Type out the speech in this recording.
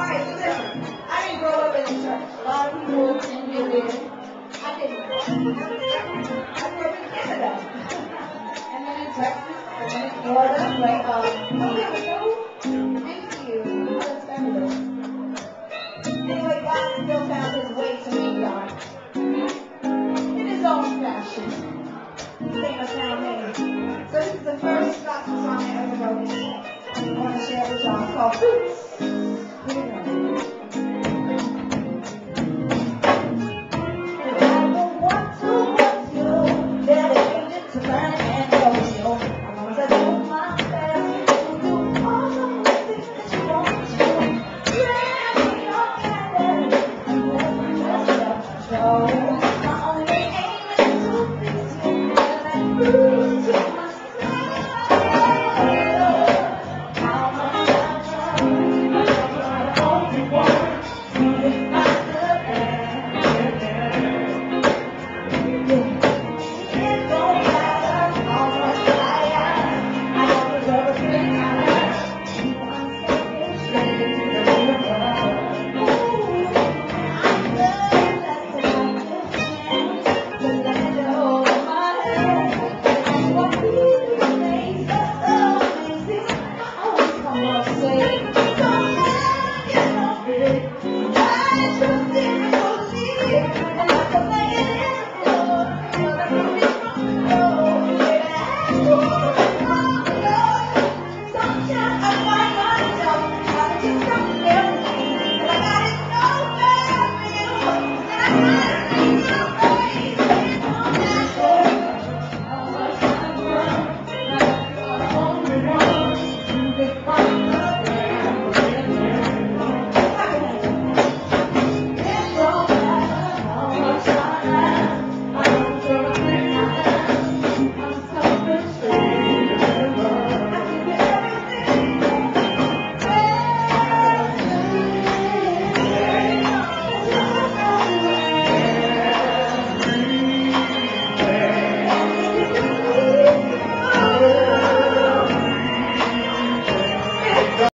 Okay, so listen. I didn't grow up in the church. A lot of people in here did. I didn't. I grew up in Canada. And then in Texas, and then in Florida, but